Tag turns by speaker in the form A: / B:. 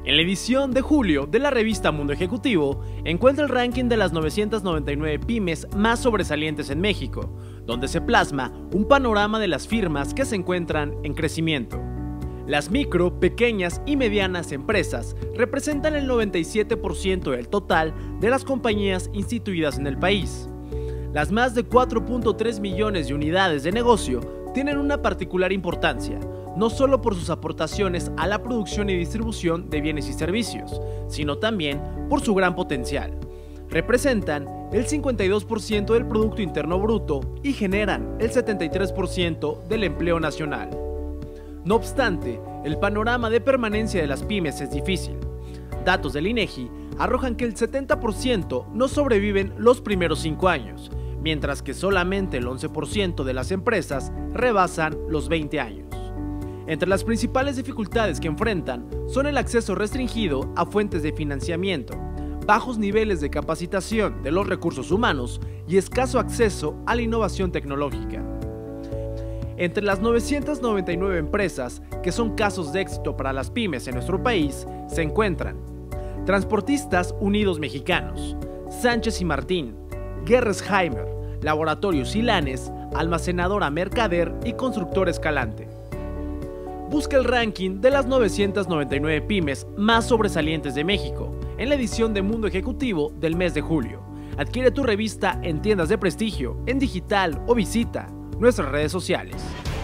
A: En la edición de julio de la revista Mundo Ejecutivo, encuentra el ranking de las 999 pymes más sobresalientes en México, donde se plasma un panorama de las firmas que se encuentran en crecimiento. Las micro, pequeñas y medianas empresas representan el 97% del total de las compañías instituidas en el país. Las más de 4.3 millones de unidades de negocio tienen una particular importancia, no solo por sus aportaciones a la producción y distribución de bienes y servicios, sino también por su gran potencial. Representan el 52% del Producto Interno Bruto y generan el 73% del empleo nacional. No obstante, el panorama de permanencia de las pymes es difícil. Datos del INEGI arrojan que el 70% no sobreviven los primeros 5 años, mientras que solamente el 11% de las empresas rebasan los 20 años. Entre las principales dificultades que enfrentan son el acceso restringido a fuentes de financiamiento, bajos niveles de capacitación de los recursos humanos y escaso acceso a la innovación tecnológica. Entre las 999 empresas que son casos de éxito para las pymes en nuestro país se encuentran Transportistas Unidos Mexicanos, Sánchez y Martín, Gerresheimer, Laboratorios Silanes, Almacenadora Mercader y Constructor Escalante. Busca el ranking de las 999 pymes más sobresalientes de México en la edición de Mundo Ejecutivo del mes de julio. Adquiere tu revista en tiendas de prestigio, en digital o visita nuestras redes sociales.